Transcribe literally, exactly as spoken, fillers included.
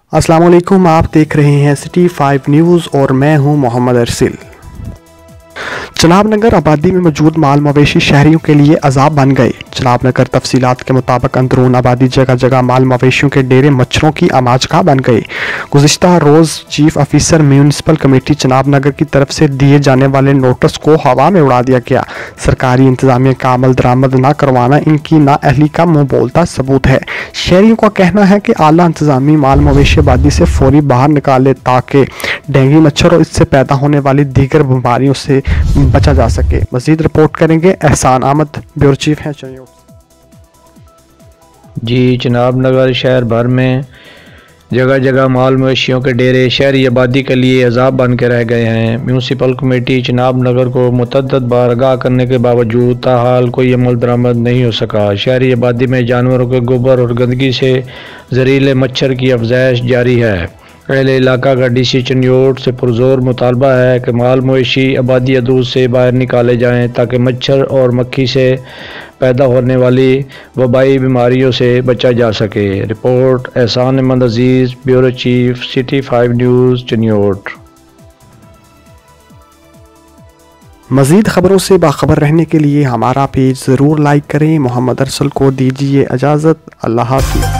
अस्सलाम वालेकुम, आप देख रहे हैं सिटी फाइव न्यूज़ और मैं हूं मोहम्मद अरसिल। चनाब नगर आबादी में मौजूद माल मवेशी शहरियों के लिए अजाब बन गए। चनाब नगर तफसीलात के मुताबिक अंदरून आबादी जगह जगह माल मवेशियों के डेरे मच्छरों की आमाजगाह बन गए। गुज़िश्ता रोज़ chief officer municipal committee Chenab Nagar की तरफ से दिए जाने वाले नोटिस को हवा में उड़ा दिया गया। सरकारी इंतजामिया का अमल दरामद न करवाना इनकी नाअहली का मुँह बोलता सबूत है। शहरियों का कहना है कि आला इंतजामी माल मवेशी आबादी से फौरी बाहर निकाले ताकि डेंगू मच्छर और इससे पैदा होने वाली दीगर बीमारियों से बचा जा सके। मजीद रिपोर्ट करेंगे एहसान अहमद, ब्यूरो चीफ हैं चनियोट। जी, चनाब नगर शहर भर में जगह जगह माल मवेशियों के डेरे शहरी आबादी के लिए अजाब बन के रह गए हैं। म्यूनसिपल कमेटी चनाब नगर को मुतअद्दिद बार आगाह करने के बावजूद ताहाल कोई अमल दरामद नहीं हो सका। शहरी आबादी में जानवरों के गोबर और गंदगी से जहरीले मच्छर की अफजाइश जारी है। अहले इलाका का डी सी चनियोट से पुरजोर मुतालबा है कि माल मवेशी आबादी हदूद से बाहर निकाले जाएँ ताकि मच्छर और मक्खी से पैदा होने वाली वबाई बीमारियों से बचा जा सके। Report Ehsan Ahmed Aziz, bureau chief, City Five News, Chiniot. मज़ीद ख़बरों से बाखबर रहने के लिए हमारा पेज ज़रूर लाइक करें। मोहम्मद अरसल को दीजिए इजाज़त। अल्लाह हाफ़िज़।